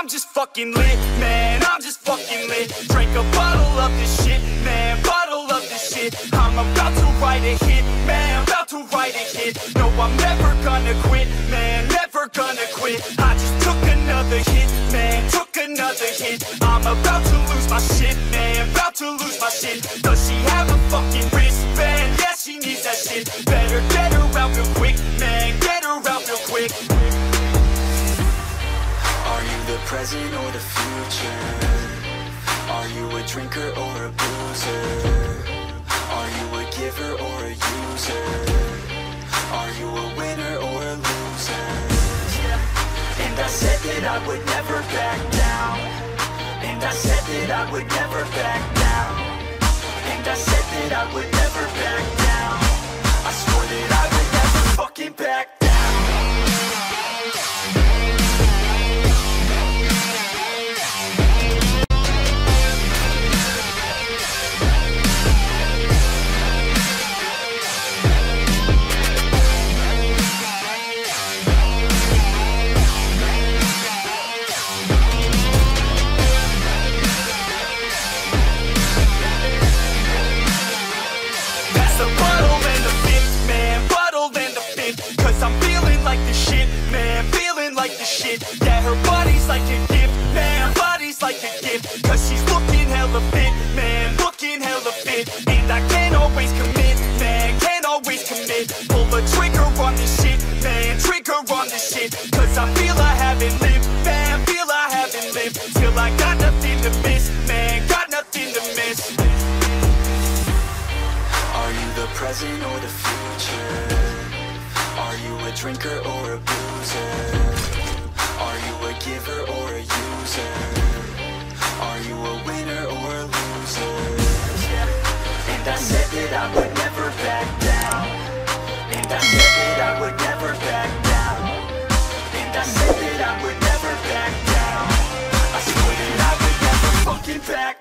I'm just fucking lit, man, I'm just fucking lit. Drink a bottle of this shit, man, bottle of this shit. I'm about to write a hit, man, about to write a hit. No, I'm never gonna quit, man, never gonna quit. I just took another hit, man, took another hit. I'm about to lose my shit, man, about to lose my shit. Does she have a fucking wristband? Yeah, she needs that shit. Better get her out real quick, man, get her out real quick. Are you the present or the future? Are you a drinker or a boozer? Are you a giver or a user? Are you a winner or a loser? And I said that I would never back down. And I said that I would never back down. And I said that I would never back down. I swore that I would never fucking back down. Yeah, her body's like a gift, man, body's like a gift. Cause she's looking hella fit, man, looking hella fit. And I can't always commit, man, can't always commit. Pull the trigger on this shit, man, trigger on this shit. Cause I feel I haven't lived, man, feel I haven't lived. Till I got nothing to miss, man, got nothing to miss. Are you the present or the future? Are you a drinker or a boozer? Are you a giver or a user? Are you a winner or a loser? And I said that I would never back down. And I said that I would never back down. And I said that I would never back down. I swear that I would never fucking back down.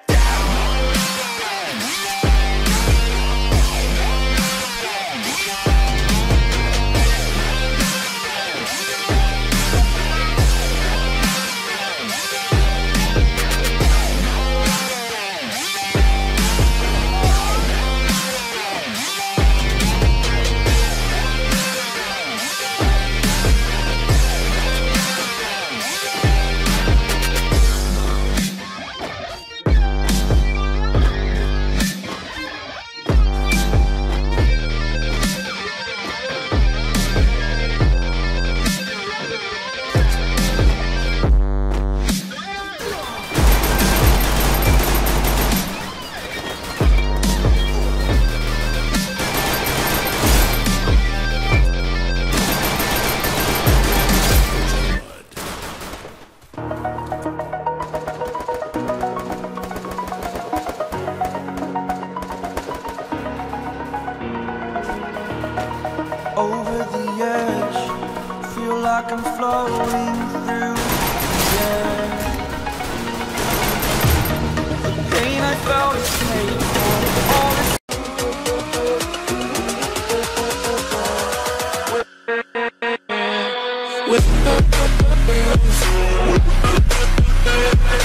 Over the edge, feel like I'm floating through the air. The pain I felt is paid for. All this with